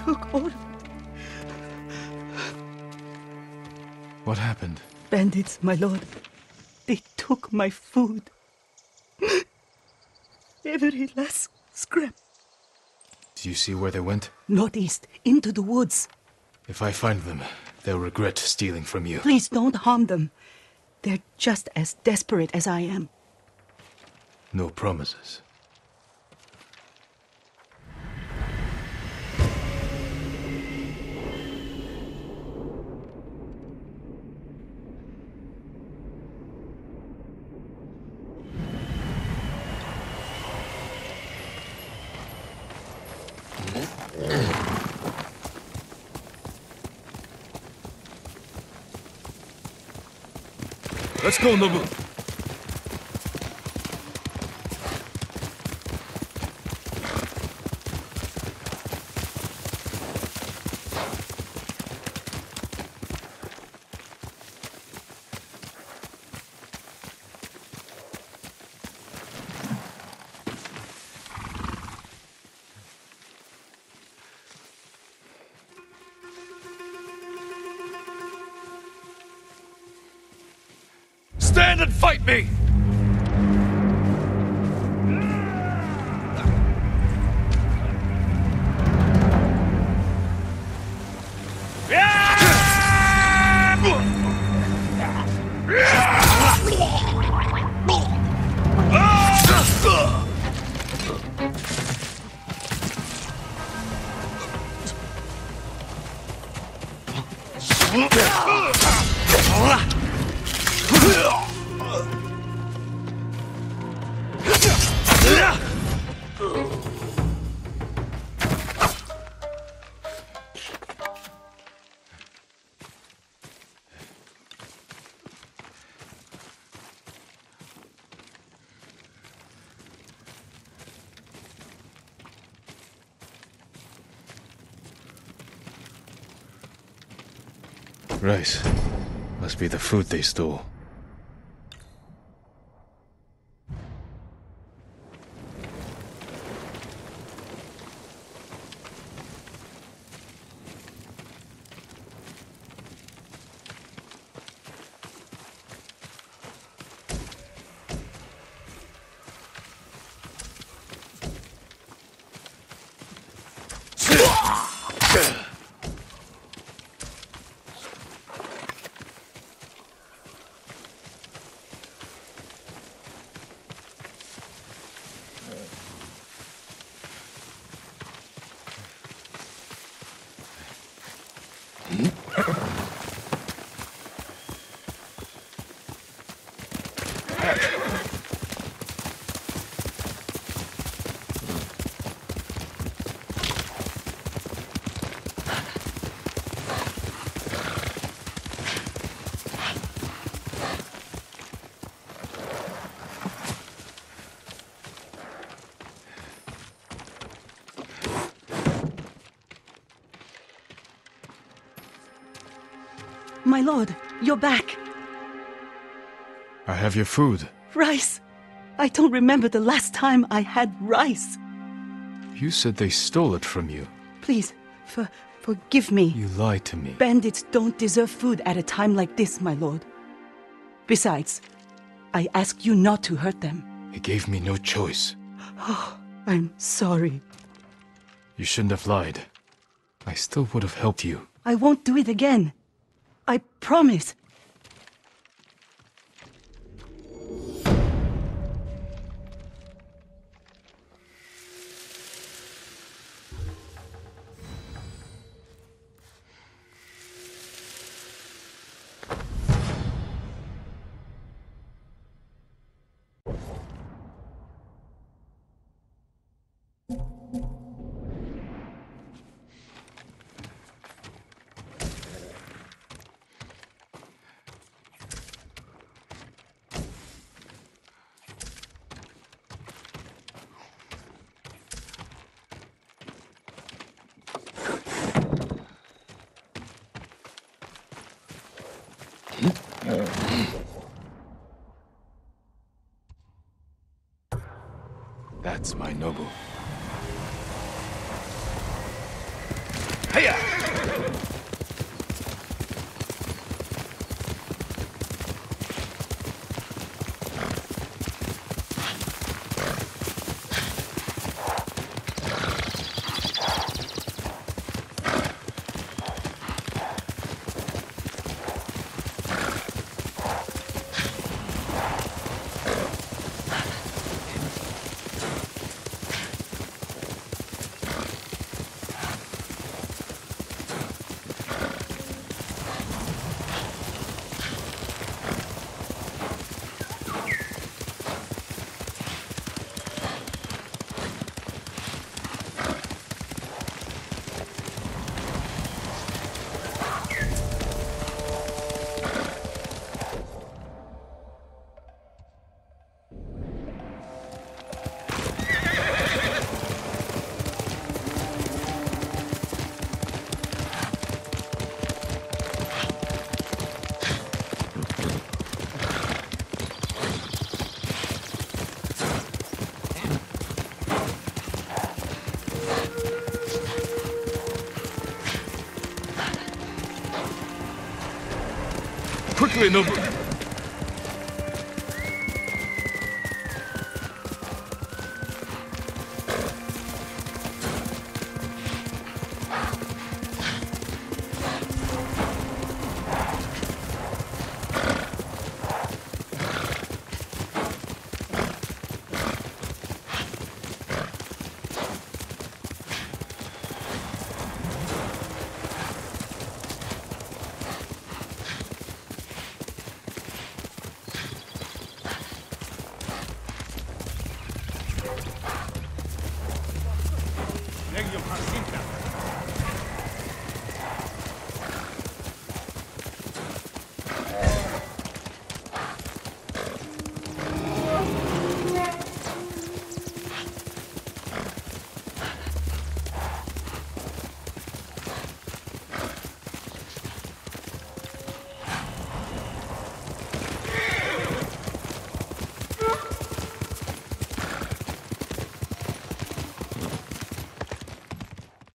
took all of it. What happened? Bandits, my lord. They took my food. Every last scrap. Do you see where they went? Northeast, into the woods. If I find them, they'll regret stealing from you. Please don't harm them. They're just as desperate as I am. No promises. Let's go, Nobu. Stand and fight me! Rice. Must be the food they stole. My lord, you're back. I have your food. Rice. I don't remember the last time I had rice. You said they stole it from you. Please, forgive me. You lied to me. Bandits don't deserve food at a time like this, my lord. Besides, I ask you not to hurt them. You gave me no choice. Oh, I'm sorry. You shouldn't have lied. I still would have helped you. I won't do it again. I promise. That's my Nobu. Hiya! Quickly, Nobu! Legio Jacinta.